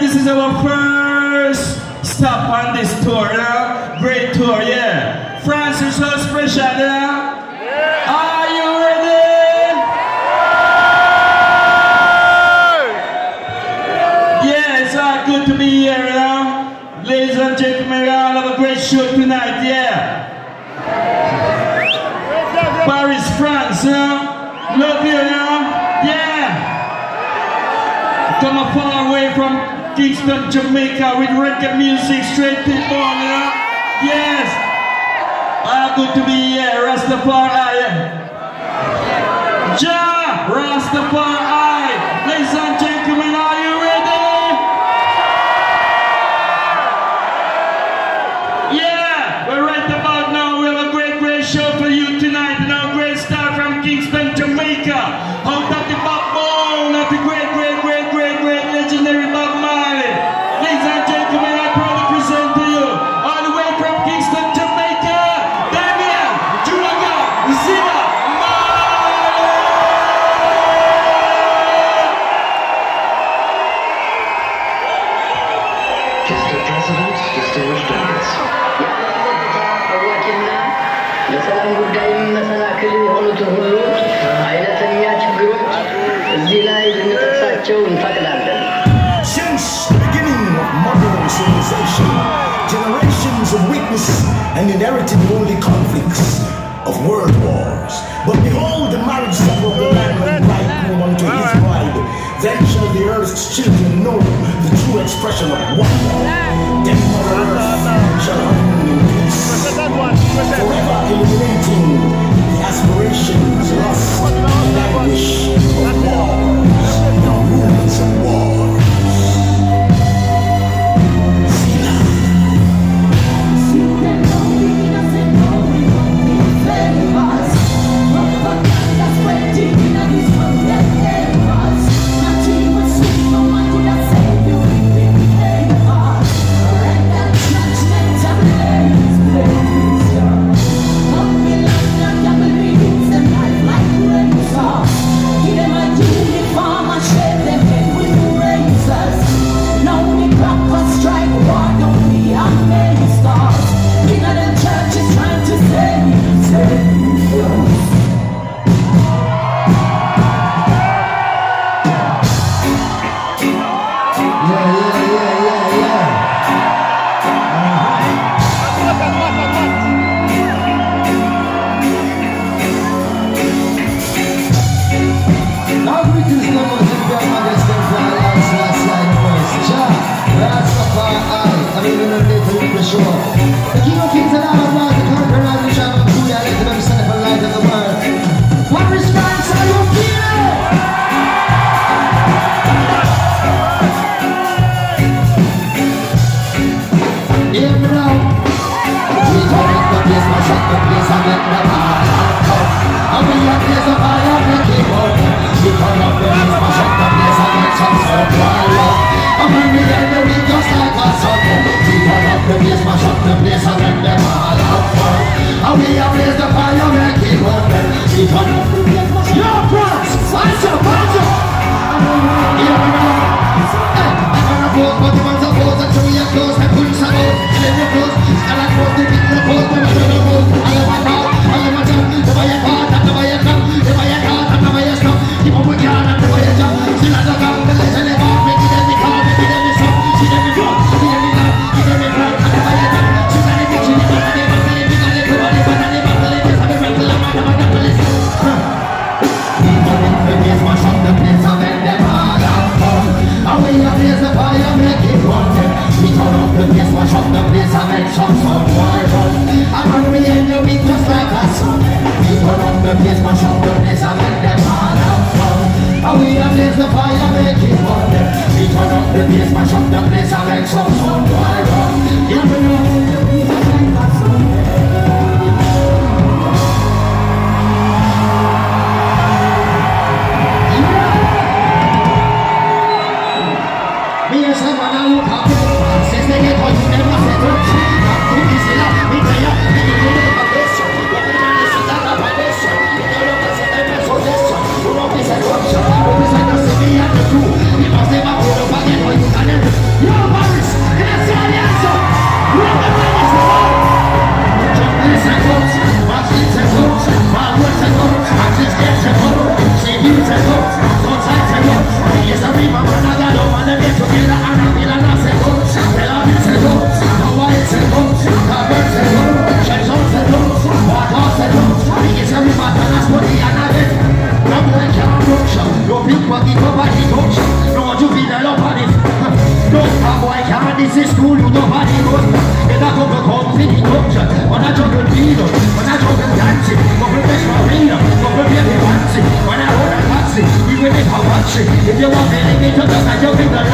this is our first stop on this tour, great tour, yeah. France is so special, Are you ready? Yeah, it's all good to be here, Ladies and gentlemen, we all have a great show tonight, yeah. Paris, France, love you, yeah. Come far away from Kingston, Jamaica with reggae music straight to the bone, Yes. Good to be here, Rastafari. Ja, Rastafari. Ladies and gentlemen, are you ready? Yeah, we're right about now. We have a great show for you tonight. Great star from Kingston, Jamaica. Out of the backbone of the great legendary Bob Marley. Ladies and gentlemen, I proudly present to you, all the way from Kingston, Jamaica, Damian Julaga Zima Marley. Mr. President, distinguished delegates. ለሰላም ጉዳይም መሰናክል የሆኑት ሁሉ አይነተኛ ችግሮች እዚህ ላይ ልንጠቅሳቸው እንፈቅዳለን። Since the beginning of modern civilization, generations of weakness and inherited only conflicts of world wars. But behold, the marriage supper of the Lamb and bridegroom unto his bride. Then shall the earth's children know the true expression of one. Then Mother Earth shall reign in peace, forever illuminating the aspirations, lust, and anguish of wars, the rumors of wars. nobody another. No boy can't touch you. No big pocket, nobody touch you. No juvenile, nobody. No star boy can't. This is school, you nobody goes. Get a couple company touch you. When I juggle needle, when I juggle dancing, go professional arena, go prepare me fancy. When I hold a taxi, we will make a watch it. If you want me, let me touch you, I juggle the